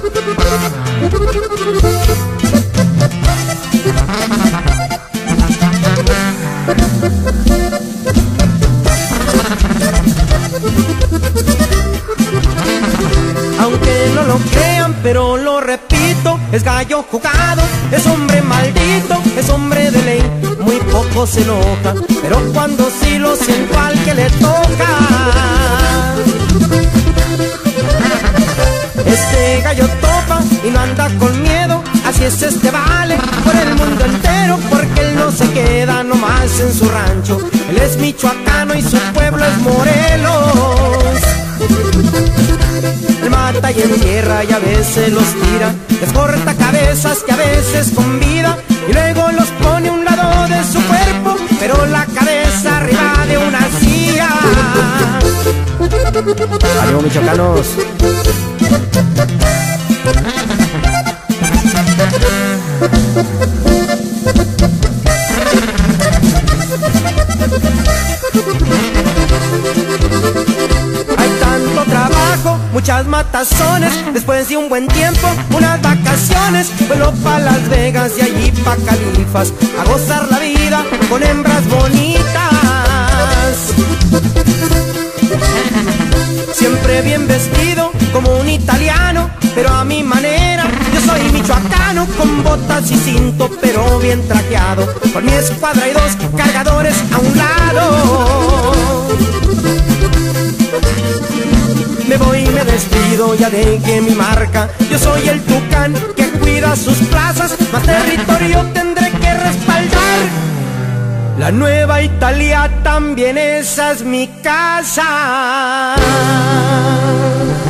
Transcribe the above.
Aunque no lo crean, pero lo repito, es gallo jugado, es hombre maldito, es hombre de ley, muy poco se enoja, pero cuando sí lo siento al que le toca. Este gallo topa y no anda con miedo, así es este vale por el mundo entero, porque él no se queda nomás en su rancho, él es michoacano y su pueblo es Morelos. Él mata y entierra y a veces los tira, les corta cabezas que a veces convida y luego los pone a un lado de su cuerpo, pero la cabeza arriba de una silla. ¡Ánimo, michoacanos! Hay tanto trabajo, muchas matazones, después de un buen tiempo, unas vacaciones, vuelo pa' Las Vegas y allí pa' Califas, a gozar la vida con hembras bonitas. Siempre bien vestido como un italiano, pero a mi manera, yo soy michoacano, con botas y cinto, pero bien trajeado, con mi escuadra y dos cargadores a un lado. Me voy y me despido, ya dejé mi marca, yo soy el tucán que cuida sus plazas, más territorio tendré que respaldar. La Nueva Italia también, esa es mi casa.